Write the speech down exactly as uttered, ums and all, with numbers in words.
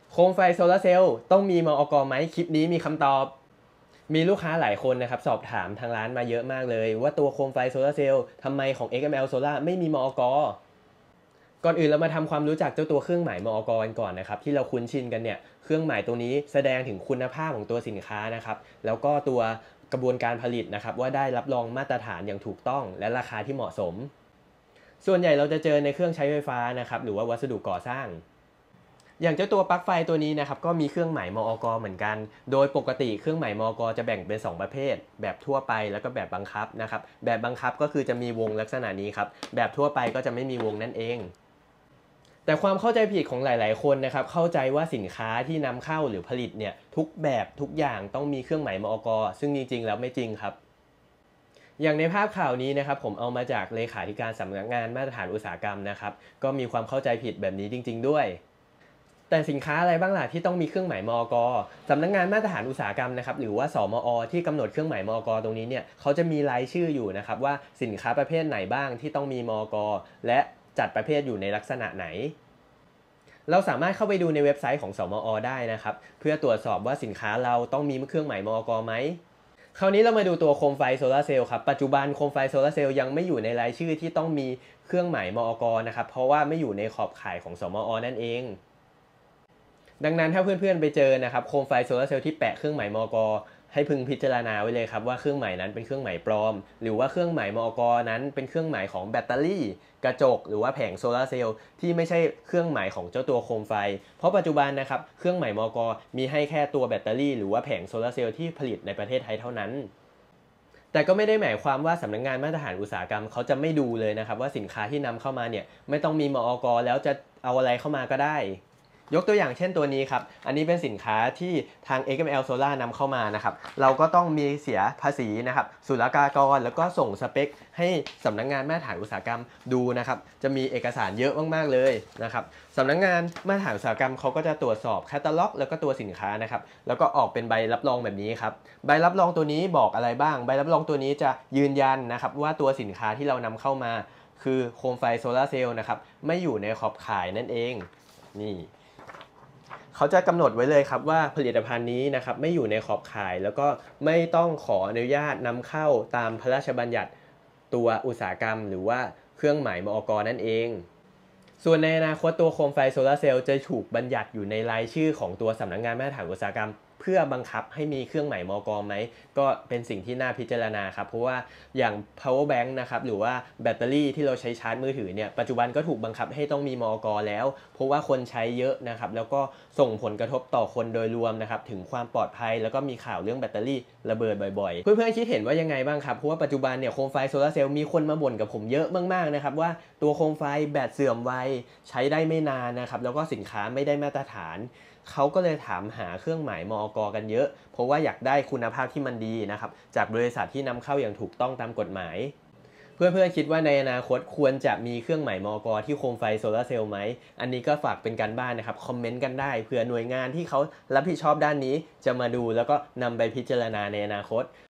โคมไฟโซลาร์เซลล์ต้องมีมอก.ไหมคลิปนี้มีคำตอบมีลูกค้าหลายคนนะครับสอบถามทางร้านมาเยอะมากเลยว่าตัวโคมไฟโซลาร์เซลล์ทำไมของ เอ็กซ์ เอ็ม แอล Solar ไม่มีมอก.ก่อนอื่นเรามาทำความรู้จักเจ้าตัวเครื่องหมายมอก.กันก่อนนะครับที่เราคุ้นชินกันเนี่ยเครื่องหมายตัวนี้แสดงถึงคุณภาพของตัวสินค้านะครับแล้วก็ตัวกระบวนการผลิตนะครับว่าได้รับรองมาตรฐานอย่างถูกต้องและราคาที่เหมาะสมส่วนใหญ่เราจะเจอในเครื่องใช้ไฟฟ้านะครับหรือว่าวัสดุก่อสร้างอย่างเจ้าตัวปลั๊กไฟตัวนี้นะครับก็มีเครื่องหมายมอก.เหมือนกันโดยปกติเครื่องหมายมอก.จะแบ่งเป็นสองประเภทแบบทั่วไปแล้วก็แบบบังคับนะครับแบบบังคับก็คือจะมีวงลักษณะนี้ครับแบบทั่วไปก็จะไม่มีวงนั่นเองแต่ความเข้าใจผิดของหลายๆคนนะครับเข้าใจว่าสินค้าที่นำเข้าหรือผลิตเนี่ยทุกแบบทุกอย่างต้องมีเครื่องหมายมอก.ซึ่งจริงๆแล้วไม่จริงครับอย่างในภาพข่าวนี้นะครับผมเอามาจากเลขาธิการสำนักงานมาตรฐานอุตสาหกรรมนะครับก็มีความเข้าใจผิดแบบนี้จริงๆด้วยแต่สินค้าอะไรบ้างล่ะที่ต้องมีเครื่องหมายมอก.สำนักงานมาตรฐานอุตสาหกรรมนะครับหรือว่าสมอ.ที่กำหนดเครื่องหมายมอก.ตรงนี้เนี่ยเขาจะมีรายชื่ออยู่นะครับว่าสินค้าประเภทไหนบ้างที่ต้องมีมอก.และจัดประเภทอยู่ในลักษณะไหนเราสามารถเข้าไปดูในเว็บไซต์ของสมอ.ได้นะครับเพื่อตรวจสอบว่าสินค้าเราต้องมีเครื่องหมายมอก.ไหมคราวนี้เรามาดูตัวโคมไฟโซลาร์เซลล์ครับปัจจุบันโคมไฟโซลาร์เซลล์ยังไม่อยู่ในรายชื่อที่ต้องมีเครื่องหมายมอก.นะครับเพราะว่าไม่อยู่ในขอบข่ายของสมอ.นั่นเองดังนั้นถ้าเพื่อนๆไปเจอนะครับโคมไฟโซลาร์เซลล์ที่แปะเครื่องหมายมอก.ให้พึงพิจารณาไว้เลยครับว่าเครื่องหมายนั้นเป็นเครื่องหมายปลอมหรือว่าเครื่องหมายมอก.นั้นเป็นเครื่องหมายของแบตเตอรี่กระจกหรือว่าแผงโซลาร์เซลล์ที่ไม่ใช่เครื่องหมายของเจ้าตัวโคมไฟเพราะปัจจุบันนะครับเครื่องหมายมอก.มีให้แค่ตัวแบตเตอรี่หรือว่าแผงโซลาร์เซลล์ที่ผลิตในประเทศไทยเท่านั้นแต่ก็ไม่ได้หมายความว่าสำนักงานมาตรฐานอุตสาหกรรมเขาจะไม่ดูเลยนะครับว่าสินค้าที่นำเข้ามาเนี่ยไม่ต้องมีมอก.แล้วจะเอาอะไรเข้ามาก็ได้ยกตัวอย่างเช่นตัวนี้ครับอันนี้เป็นสินค้าที่ทาง เอ็กซ์ เอ็ม แอล Solar นำเข้ามานะครับเราก็ต้องมีเสียภาษีนะครับศุลกากรแล้วก็ส่งสเปคให้สำนักงานมาตรฐานอุตสาหกรรมดูนะครับจะมีเอกสารเยอะมากๆเลยนะครับสำนักงานมาตรฐานอุตสาหกรรมเขาก็จะตรวจสอบแคตตาล็อกแล้วก็ตัวสินค้านะครับแล้วก็ออกเป็นใบรับรองแบบนี้ครับใบรับรองตัวนี้บอกอะไรบ้างใบรับรองตัวนี้จะยืนยันนะครับว่าตัวสินค้าที่เรานำเข้ามาคือโคมไฟโซลาร์เซลล์นะครับไม่อยู่ในขอบข่ายนั่นเองนี่เขาจะกำหนดไว้เลยครับว่าผลิตภัณฑ์นี้นะครับไม่อยู่ในขอบข่ายแล้วก็ไม่ต้องขออนุญาตนำเข้าตามพระราชบัญญัติตัวอุตสาหกรรมหรือว่าเครื่องหมายมอก.นั่นเองส่วนในอนาคตตัวโคมไฟโซลาร์เซลล์จะถูกบัญญัติอยู่ในรายชื่อของตัวสำนักงานมาตรฐานอุตสาหกรรมเพื่อบังคับให้มีเครื่องหมายมอก.ไหมก็เป็นสิ่งที่น่าพิจารณาครับเพราะว่าอย่าง power bank นะครับหรือว่าแบตเตอรี่ที่เราใช้ชาร์จมือถือเนี่ยปัจจุบันก็ถูกบังคับให้ต้องมีมอก.แล้วเพราะว่าคนใช้เยอะนะครับแล้วก็ส่งผลกระทบต่อคนโดยรวมนะครับถึงความปลอดภัยแล้วก็มีข่าวเรื่องแบตเตอรี่ระเบิดบ่อยๆเพื่อนๆคิดเห็นว่ายังไงบ้างครับเพราะว่าปัจจุบันเนี่ยโคมไฟโซลาร์เซลล์มีคนมาบ่นกับผมเยอะมากๆนะครับว่าตัวโคมไฟแบตเสื่อมไวใช้ได้ไม่นานนะครับแล้วก็สินค้าไม่ได้มาตรฐานเขาก็เลยถามหาเครื่องหมายมอก.กันเยอะเพราะว่าอยากได้คุณภาพที่มันดีนะครับจากบริษัทที่นำเข้าอย่างถูกต้องตามกฎหมายเพื่อนๆคิดว่าในอนาคตควรจะมีเครื่องหมายมอก.ที่โคมไฟโซลาร์เซลล์ไหมอันนี้ก็ฝากเป็นการบ้านนะครับคอมเมนต์กันได้เผื่อหน่วยงานที่เขารับผิดชอบด้านนี้จะมาดูแล้วก็นำไปพิจารณาในอนาคต